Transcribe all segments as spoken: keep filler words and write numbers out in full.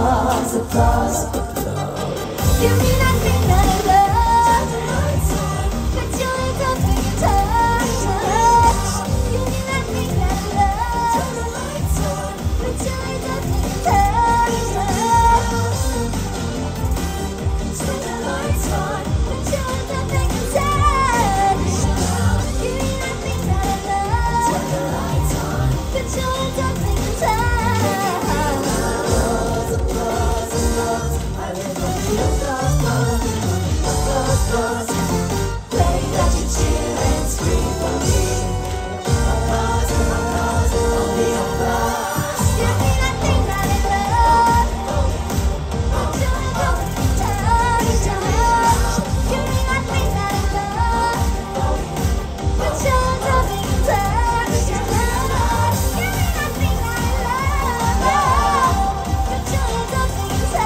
applause, applause. You mean nothing that I love, but you ain't something you touch. You mean nothing that I love, but you ain't something you touch. Turn the lights on, but you ain't something you touch. You mean nothing that I love, turn the lights on, but you ain't something you touch. Play that you cheer and scream for me. Applause, applause, only applause. You mean nothing that I love, but you ain't something you touch. You mean nothing that I love, but you ain't something you touch. You mean nothing that I love, but you ain't something you touch.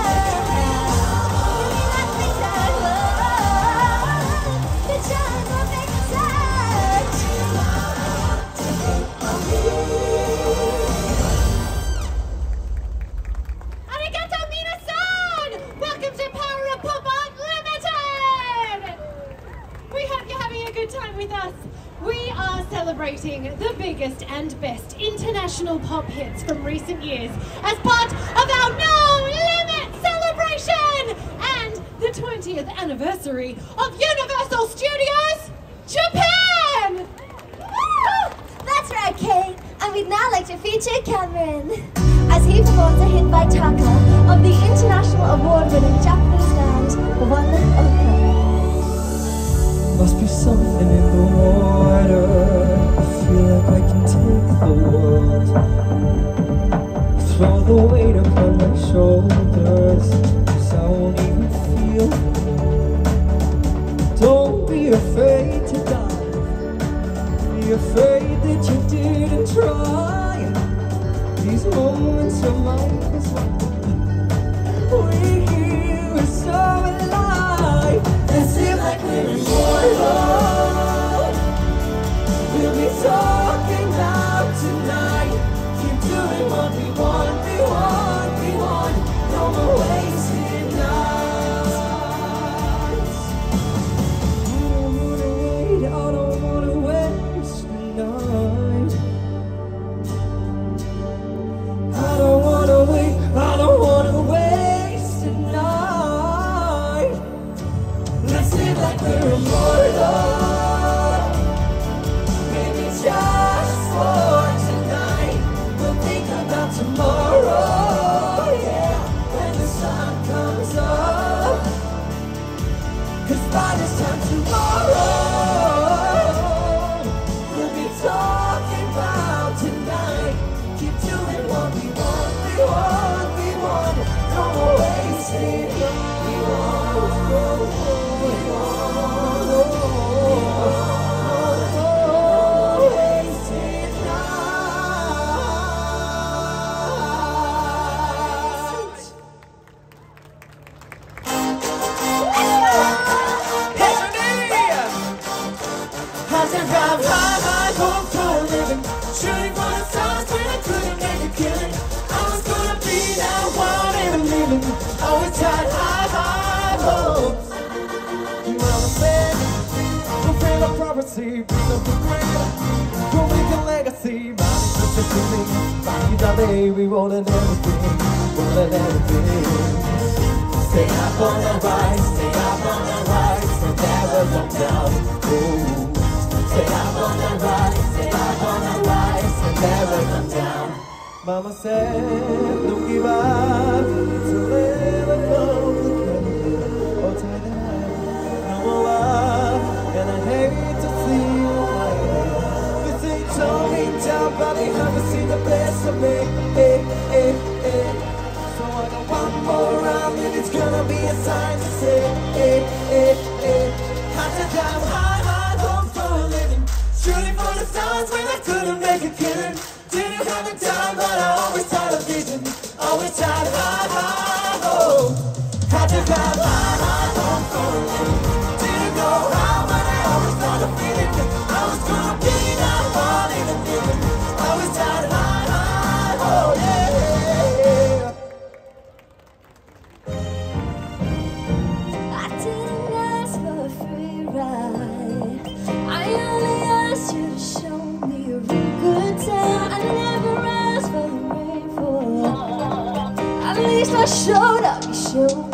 With us, we are celebrating the biggest and best international pop hits from recent years as part of our No Limit celebration and the twentieth anniversary of Universal Studios Japan! That's right, Kate. And we'd now like to feature Cameron as he performs a hit by Taka of the international award-winning Japanese band One Ok. Must be something in the water. I feel like I can take the world. Throw the weight upon my shoulders, 'cause I won't even feel. Don't be afraid to die. Be afraid that you didn't try. These moments are mine, 'cause we're here, we're so alive. Let's live like we're immortal. We'll be talking about tonight. Keep doing what we want, we want, we want. No more wasted nights. I don't wanna wait, I don't wanna waste the night. I don't wanna wait, I don't wanna waste the night. Let's live like we're immortal. Maybe just for tonight. We'll think about tomorrow, yeah, when the sun comes up. 'Cause by this time tomorrow, we'll be talking about tonight. Keep doing what we want, we want, we want. No more wasting, we want, we want. Shooting for the stars when I couldn't make a killing. I was gonna be that one in a million. Always had high, high hopes. Mama said, don't fail our prophecy, bring up the greater. Don't make a legacy, body's just a feeling. Body that day, we won't let everything, won't let everything. Stay up on the rise, stay up on the rise, and never come down. Ooh. Stay up on the rise, stay up on the rise, and never come down. Mama said, don't give up, it's a little complicated. Oh, tie the hand, no more love, and I hate to see you hide. You think tone me down, but they haven't seen the best of me. Eh, eh, eh. So I got one more round, and it's gonna be a sign to say, eh, eh, eh. Had to dive high, high, hope for a living. Shooting for the stars when I couldn't make a killing. Didn't have the time, but I always had a vision. Always had high, high hope. Had to have high, high hope for a living. Didn't know how, but I always thought of feeling. I was gonna be that one in a million. Always had high, high hope, yeah. At least I showed up, you showed